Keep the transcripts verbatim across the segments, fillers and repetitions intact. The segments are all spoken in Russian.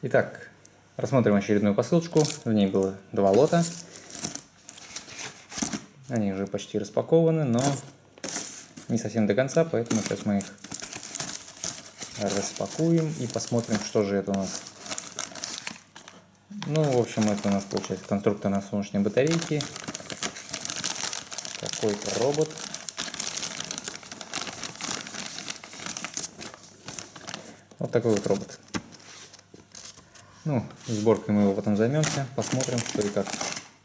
Итак, рассмотрим очередную посылочку. В ней было два лота. Они уже почти распакованы, но не совсем до конца, поэтому сейчас мы их распакуем и посмотрим, что же это у нас. Ну, в общем, это у нас получается конструктор на солнечной батарейке, какой-то робот. Вот такой вот робот. Ну, сборкой мы его потом займемся, посмотрим, что и как.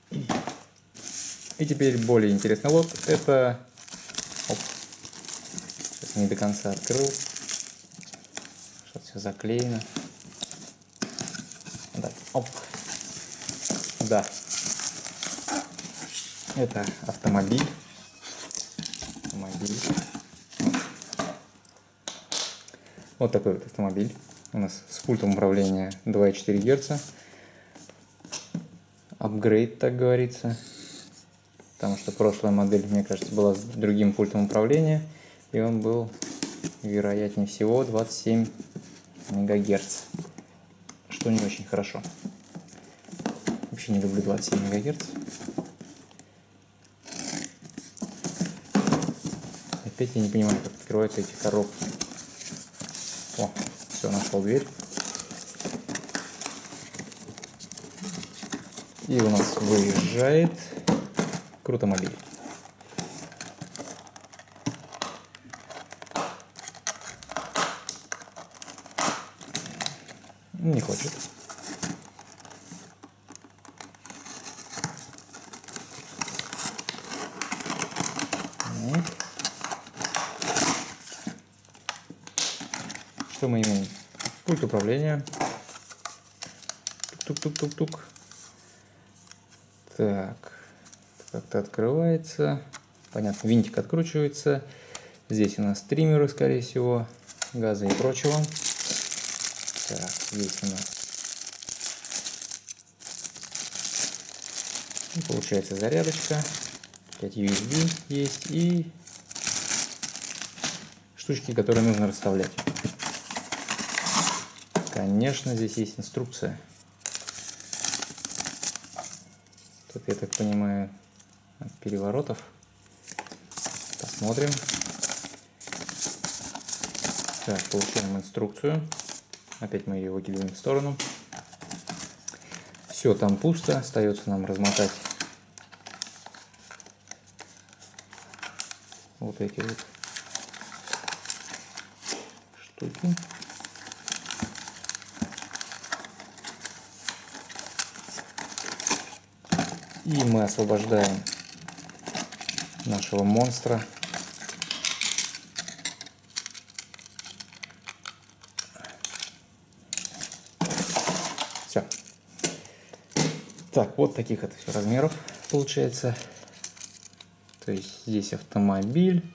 И теперь более интересный лот. Это... Оп. Сейчас не до конца открыл. Что-то все заклеено. Да. Оп. Да. Это автомобиль. Автомобиль. Вот такой вот автомобиль. У нас с пультом управления два и четыре герца. Апгрейд, так говорится. Потому что прошлая модель, мне кажется, была с другим пультом управления. И он был, вероятнее всего, двадцать семь мегагерц. Что не очень хорошо. Вообще не люблю двадцать семь мегагерц. Опять я не понимаю, как открываются эти коробки. О, все, нашел дверь. И у нас выезжает Крутомобиль. Не хочет. Нет. Что мы имеем? Пульт управления. Тук-тук-тук-тук-тук. Так. Как-то открывается. Понятно, винтик откручивается. Здесь у нас триммеры, скорее всего, газа и прочего. Так, здесь у нас и получается зарядочка. пять ю эс би есть и штучки, которые нужно расставлять. Конечно, здесь есть инструкция. Тут, я так понимаю, от переворотов. Посмотрим. Так, получаем инструкцию. Опять мы ее выкидываем в сторону. Все, там пусто. Остается нам размотать вот эти вот штуки. И мы освобождаем нашего монстра. Все. Так, вот таких это все размеров получается. То есть здесь автомобиль.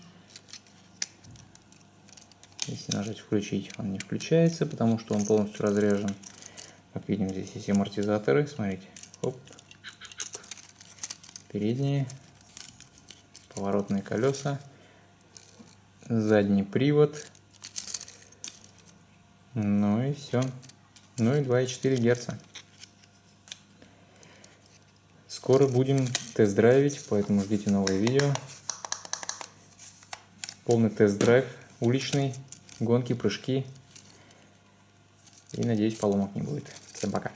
Если нажать включить, он не включается, потому что он полностью разряжен. Как видим, здесь есть амортизаторы. Смотрите. Оп. Передние. Поворотные колеса. Задний привод. Ну и все. Ну и два и четыре герца. Скоро будем тест-драйвить, поэтому ждите новые видео. Полный тест-драйв, уличный, гонки, прыжки. И надеюсь, поломок не будет. Всем пока.